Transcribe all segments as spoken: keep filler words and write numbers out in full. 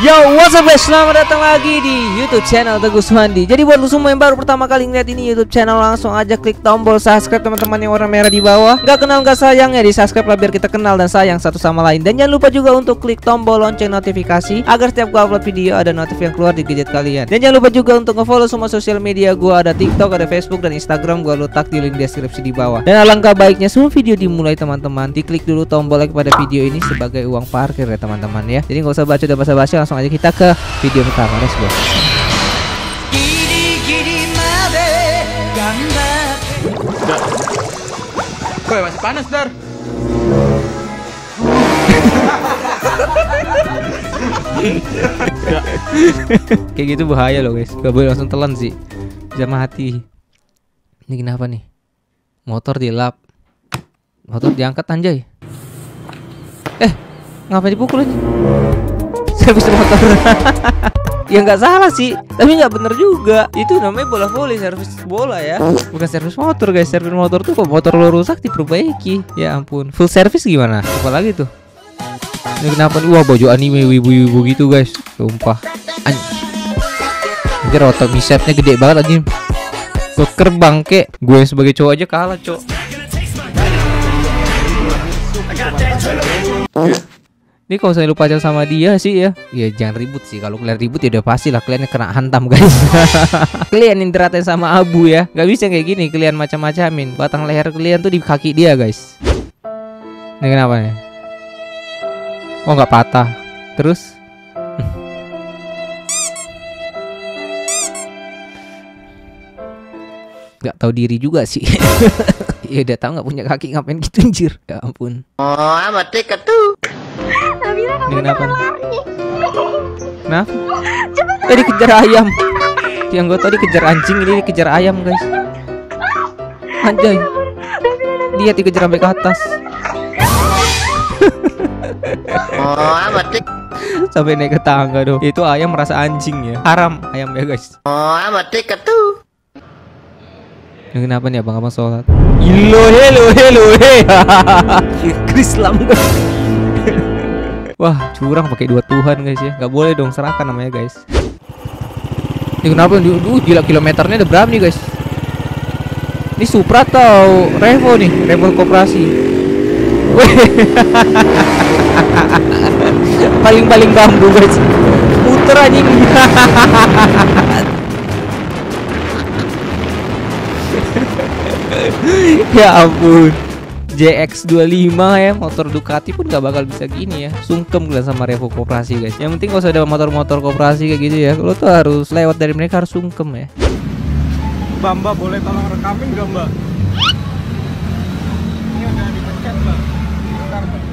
Yo, what's up guys, selamat datang lagi di YouTube channel Teguh Suhandi. Jadi buat lu semua yang baru pertama kali ngeliat ini YouTube channel, langsung aja klik tombol subscribe teman-teman yang warna merah di bawah. Gak kenal gak sayang ya, di subscribe lah biar kita kenal dan sayang satu sama lain. Dan jangan lupa juga untuk klik tombol lonceng notifikasi agar setiap gua upload video ada notif yang keluar di gadget kalian. Dan jangan lupa juga untuk nge-follow semua sosial media gua, ada TikTok, ada Facebook dan Instagram, gua letak di link deskripsi di bawah. Dan alangkah baiknya sebelum video dimulai teman-teman, diklik dulu tombol like pada video ini sebagai uang parkir ya teman-teman ya. Jadi nggak usah baca dan basa-basi, langsung aja kita ke video pertama. Let's go. Woi, masih panas, Dar. Kayak gitu bahaya loh guys. Gak boleh langsung telan sih, bisa mati. Ini kenapa nih? Motor dilap, motor diangkat anjay. Eh, ngapain dipukul ini? Servis motor. Ya nggak salah sih, tapi nggak bener juga. Itu namanya bola voli, servis bola ya, bukan servis motor guys. Servis motor tuh kok motor lo rusak diperbaiki. Ya ampun, full service gimana? Apalagi tuh. Ini kenapa nih? Wah, baju anime wibu-wibu gitu guys. Sumpah. Anjir, otot bicepsnya gede banget anjing. Keker bangke. Gue sebagai cowok aja kalah, cowok. Ini kalau saya lupa pacar sama dia sih ya, ya jangan ribut sih. Kalau kalian ribut ya udah pasti lah kalian kena hantam guys. Kalian interaten sama abu ya, nggak bisa kayak gini. Kalian macam-macamin batang leher kalian tuh di kaki dia guys. Ini kenapa nih? Oh nggak patah. Terus? Nggak tahu diri juga sih. Ya udah tahu nggak punya kaki ngapain gitu anjir. Ya ampun. Oh amat tiket tuh. Ini kenapa nih? Nah, tadi dikejar ayam. Yang gue tadi dikejar anjing, ini dikejar ayam guys. Anjay, dia dikejar sampai ke atas. Oh amat tik. Sampai naik ke tangga dong. Itu ayam merasa anjing ya. Haram ayam ya guys. Oh amat tiket tuh. Ini kenapa nih abang-abang sholat? Hello hello hello hey. Islam guys. Wah, curang pakai dua Tuhan guys ya. Gak boleh dong, serahkan namanya guys. Ini kenapa? Duh, gila, kilometernya ada berapa nih guys? Ini Supra atau Revo nih? Revo Koperasi. Paling-paling bambu guys. Muter anjing. Ya ampun. J X dua puluh lima ya, motor Ducati pun gak bakal bisa gini ya. Sungkem kalian sama Revo Koperasi guys. Yang penting kalau sudah ada motor-motor koperasi kayak gitu ya, lo tuh harus lewat dari mereka, harus sungkem ya. Mbak, Mbak, boleh tolong rekamin gak, Mbak? Ini udah dipencet, Mbak. Bentar, Mbak.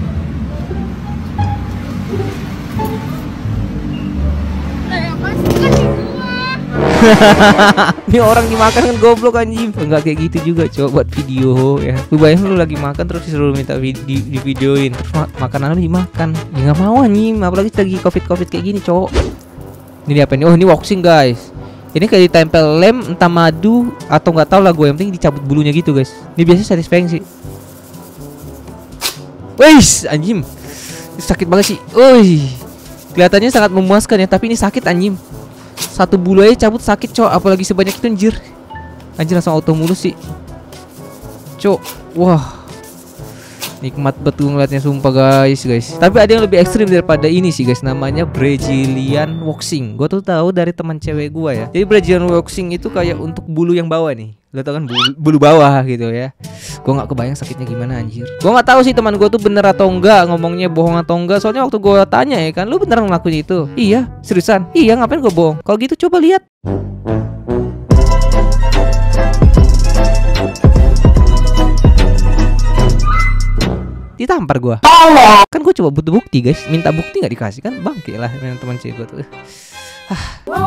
Ini orang dimakan kan goblok anjing. Enggak kayak gitu juga coba buat video ya. Lu bayangin lu lagi makan terus disuruh minta video, di, di videoin, terus ma makanan lu dimakan. Ya nggak mau anjing, apalagi lagi covid-covid kayak gini cowok. Ini apa nih? Oh ini waxing guys. Ini kayak ditempel lem entah madu atau nggak tahu lah gue, yang penting dicabut bulunya gitu guys. Ini biasanya satisfying sih. Wih anjing, sakit banget sih. Wih, kelihatannya sangat memuaskan ya, tapi ini sakit anjing. Satu bulu aja cabut sakit cok, apalagi sebanyak itu anjir. Anjir langsung auto mulus sih cok. Wah, nikmat betul ngeliatnya sumpah guys guys. Tapi ada yang lebih ekstrim daripada ini sih guys, namanya Brazilian waxing. Gue tuh tahu dari teman cewek gue ya. Jadi Brazilian waxing itu kayak untuk bulu yang bawah nih. Lo tau kan bulu, bulu bawah gitu ya. Gue nggak kebayang sakitnya gimana anjir. Gue nggak tahu sih teman gue tuh bener atau enggak, ngomongnya bohong atau enggak. Soalnya waktu gue tanya ya kan, lu beneran ngelakuin itu? Iya, seriusan? Iya, ngapain gue bohong? Kalau gitu coba lihat. Ditampar gue. Kan gue coba butuh bukti guys. Minta bukti nggak dikasih kan? Bangke lah teman cewek gue tuh. Ah.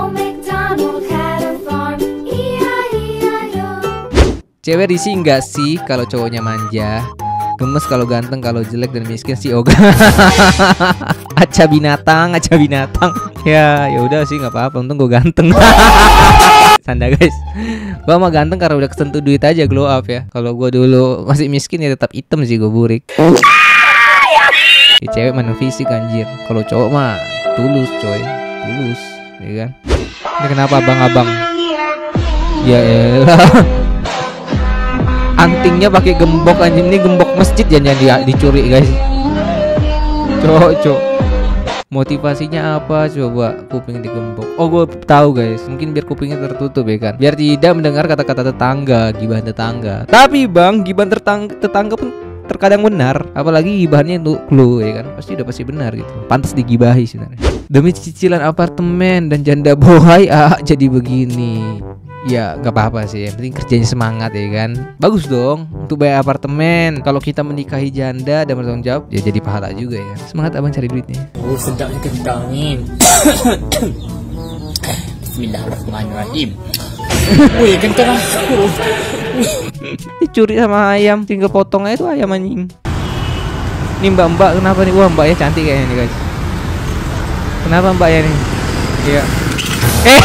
Cewek risih nggak sih kalau cowoknya manja? Gemes kalau ganteng, kalau jelek dan miskin sih ogah. Aca binatang, aca binatang. Ya, ya udah sih nggak apa-apa. Untung gue ganteng. Canda guys. Gua mah ganteng karena udah kesentuh duit aja, glow up ya. Kalau gua dulu masih miskin ya tetap hitam sih gue burik. Si cewek mana fisik anjir. Kalau cowok mah tulus coy, tulus, ya kan? Ini kenapa abang-abang? Ya elah. Antingnya pakai gembok anjing, ini gembok masjid ya yang di dicuri guys. Cok, cok. Motivasinya apa coba kuping digembok? Oh gue tahu guys, mungkin biar kupingnya tertutup ya kan, biar tidak mendengar kata-kata tetangga, gibahan tetangga. Tapi bang, gibahan tetangga, tetangga pun terkadang benar, apalagi gibahannya untuk clue ya kan, pasti udah pasti benar gitu. Pantas digibahi sebenarnya. Demi cicilan apartemen dan janda bohai, ah jadi begini. Ya nggak apa-apa sih, yang penting kerjanya semangat ya kan. Bagus dong untuk bayar apartemen. Kalau kita menikahi janda dan bertanggung jawab, ya jadi pahala juga ya. Semangat abang cari duitnya. Oh sedapnya kentangin. Bismillahirrahmanirrahim. Wih kencang aku. Dicuri sama ayam, tinggal potong aja tuh ayam anjing. Ini mbak-mbak kenapa nih? Wah mbaknya cantik kayaknya nih guys. Kenapa mbaknya nih? Iya. Eh.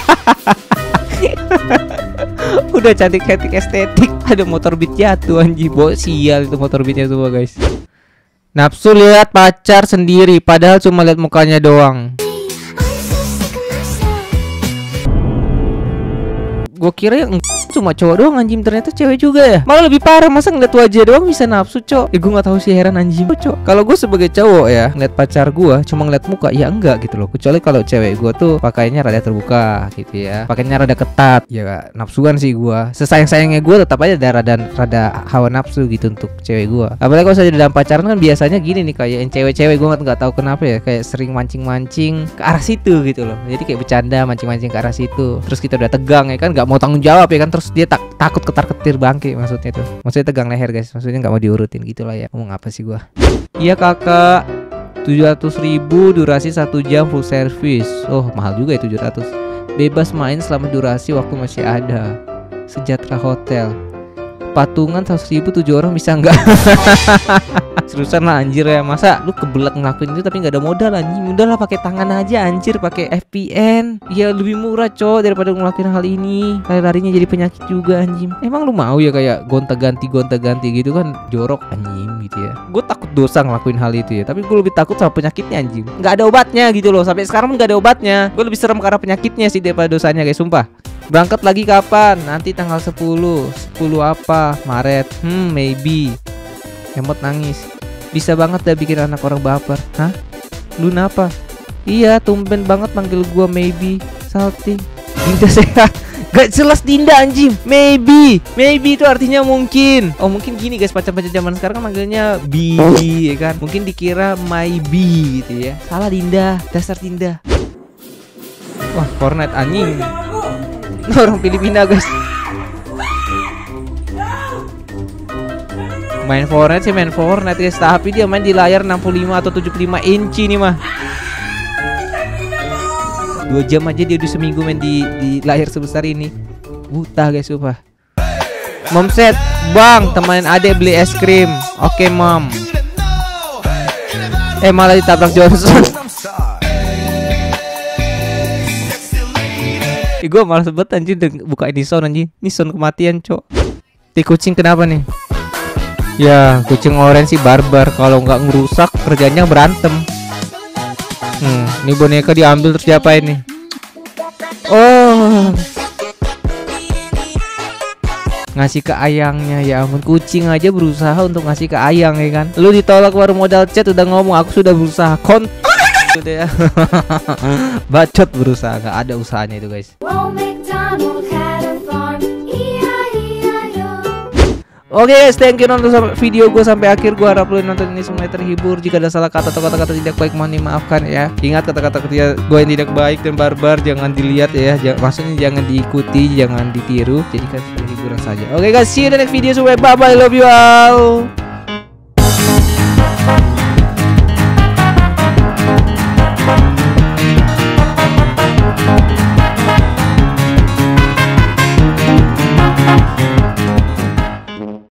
Udah cantik-cantik estetik, ada motor beat jatuh anjing. Bo sial itu motor beatnya tuh guys. Nafsu lihat pacar sendiri padahal cuma lihat mukanya doang. Gue kira yang cuma cowok doang anjing, ternyata cewek juga ya. Malah lebih parah, masa ngeliat wajah doang bisa nafsu cok. Ya gue nggak tahu sih, heran anjing cok. Kalau gue sebagai cowok ya ngeliat pacar gue cuma ngeliat muka ya enggak gitu loh. Kecuali kalau cewek gue tuh pakainya rada terbuka gitu ya, pakainya rada ketat ya, nafsuan sih gue. Sesayang-sayangnya gue tetap aja ada rada rada hawa nafsu gitu untuk cewek gue. Apalagi kalau saya dalam pacaran kan biasanya gini nih, kayak yang cewek-cewek gue nggak tahu kenapa ya, kayak sering mancing-mancing ke arah situ gitu loh. Jadi kayak bercanda mancing-mancing ke arah situ. Terus kita udah tegang ya kan, nggak mau tanggung jawab ya kan, terus dia tak takut ketar-ketir bangke maksudnya tuh. Maksudnya tegang leher guys, maksudnya nggak mau diurutin gitulah ya. Ngomong apa sih gua? Iya kakak, tujuh ratus ribu durasi satu jam full service. Oh mahal juga ya tujuh ratus. Bebas main selama durasi waktu masih ada. Sejahtera Hotel. Patungan seratus ribu tujuh orang bisa nggak? Seriusan lah anjir ya, masa lu kebelat ngelakuin itu tapi nggak ada modal anjing. Udahlah pakai tangan aja anjir, pakai F P N. Ya lebih murah cowok daripada ngelakuin hal ini. Lari-larinya jadi penyakit juga anjing. Emang lu mau ya kayak gonta-ganti gonta-ganti gitu kan, jorok anjing gitu ya. Gue takut dosa ngelakuin hal itu ya, tapi gue lebih takut sama penyakitnya anjing. Nggak ada obatnya gitu loh, sampai sekarang nggak ada obatnya. Gue lebih serem karena penyakitnya sih daripada dosanya guys, sumpah. Berangkat lagi kapan? Nanti tanggal sepuluh. Sepuluh apa? Maret. Hmm maybe. Emot nangis. Bisa banget dah bikin anak orang baper. Hah? Lu napa? Iya tumben banget manggil gua maybe. Salting. Dinda sehat. Gak jelas Dinda anjing. Maybe. Maybe itu artinya mungkin. Oh mungkin gini guys, pacar-pacar zaman sekarang kan manggilnya B ya kan. Mungkin dikira maybe gitu ya. Salah Dinda. Dasar Dinda. Wah Fortnite anjing. Orang Filipina guys. Main Fortnite sih main Fortnite guys, tapi dia main di layar enam puluh lima atau tujuh puluh lima inci nih mah. Dua jam aja dia udah seminggu main di, di layar sebesar ini. Buta guys sumpah. Momset, bang temenin adek beli es krim. Oke mom. Eh malah ditabrak Johnson. Ih gue malah sebet anjir buka Nison anjir. Nison kematian cok. Ti kucing kenapa nih? Ya kucing orange sih barbar. Kalau nggak ngerusak kerjanya berantem. Hmm, ini boneka diambil terus diapain nih? Oh, ngasih ke ayangnya. Ya ampun, kucing aja berusaha untuk ngasih ke ayang ya kan. Lu ditolak baru modal chat udah ngomong aku sudah berusaha kon. Udah ya. Bacot berusaha, nggak ada usahanya itu guys. Oke okay guys, thank you nonton sampai video gue sampai akhir. Gue harap lu nonton ini semuanya terhibur. Jika ada salah kata atau kata-kata tidak baik mohon dimaafkan ya. Ingat kata-kata ketika gue yang tidak baik dan barbar jangan dilihat ya. J maksudnya jangan diikuti, jangan ditiru. Jadikan sebagai hiburan saja. Oke okay guys, see you in the next video. So bye bye, love you all.